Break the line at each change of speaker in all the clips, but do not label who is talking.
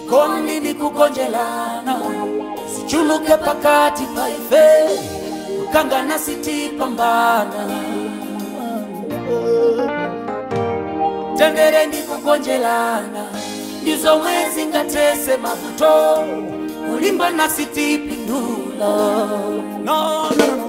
chikondi ni kugonjelana, sichuluke pakati paife, kangana siti pambana. Mtendere ni kugonjelana, ndizo mwezi ngatese mavuto, Limbani siti pindula. No, no, no.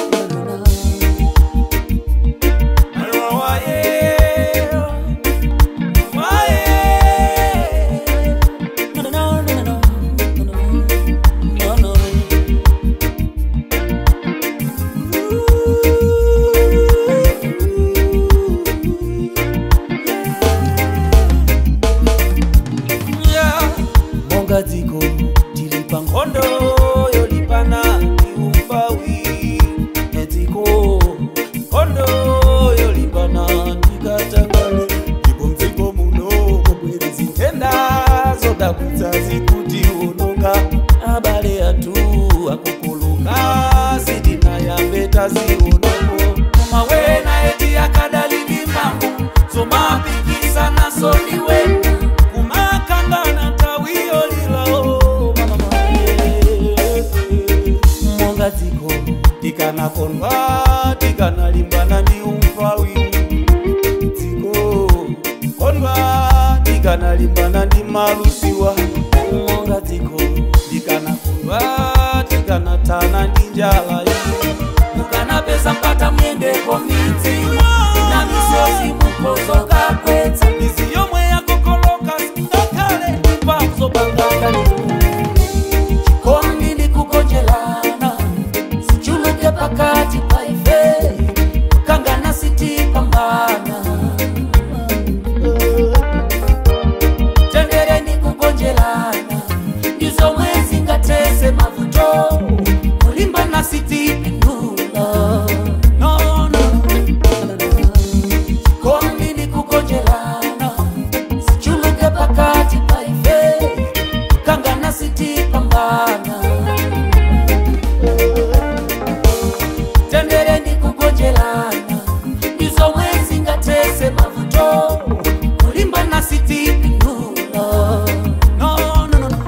Ziko tilipa ngondo yolipana niufawi eziko ngondo yolipana nikatangale ipo mziko muno kubwezi zitenda zoda kuzazi kuti unonga abale atu akukuluka sidina ya beta zionongo mawena eti akadalini mambo soma pikisa na soliwe kumakangana ziko tikana konwa tikana limbana ni umfawi ziko konwa tikana limbana ni marusiwa monga ziko tikana konwa tikana tana njala mukana pesa mpata mwende komiti na misozi mukozo kakweta misi yomwe ya kokoloka ndakale mpamso bangakale chikondi ni kugonjelana pakati paife, kangana siti pambana. Mtendere ni kugonjelana, ndizo mwezi ngatese mavuto, Limbani siti pindula. No, no. Chikondi ni kugonjelana, sichuluke pakati paife, kangana siti pambana. Mtendere ni kugonjelana, ndizo mwezi ngatese mavuto, Limbani siti pindula. No, no, no, no.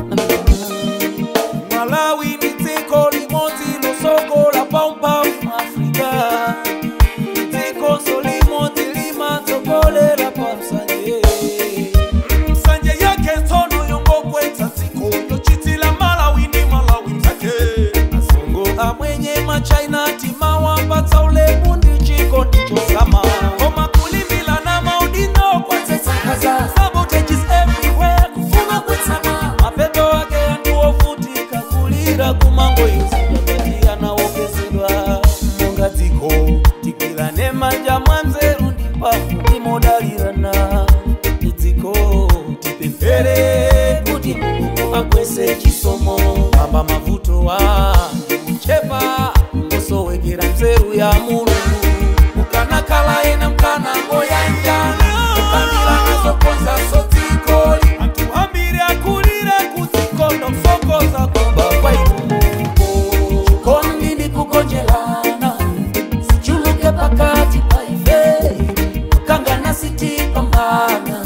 Malawi ni tiko limoti no soko la pampa Afrika. Tiko solimoti lima tokole la pansanje. Msanje yake tono yongo kweta tiko yochiti la Malawi ni Malawi mzake. Asongo amwenye China timawa pata ule mundi chiko ndicho sama Oma kulimila na maudino kwa tesa kaza Sabotages everywhere kufuma kwetama Mapeto wake yanduo futika kulira kumango yusi Yabatia na wokesedwa Munga tiko tikila nema jamwa mzeru ndipafu Nimodalirana Tiko tipempere kuti mungu akwese chisomo Bamba mavuto wa Chepa Sowekera mzeru ya mulu Mukana kala ena mkana ngoya njana Mukandila nazo konza sotikoli Atuhambire akurire kutikondo Sokoza kumba kwa imungo Chikondi ni kugonjelana Sichuluke pakati paife Kangana siti pambana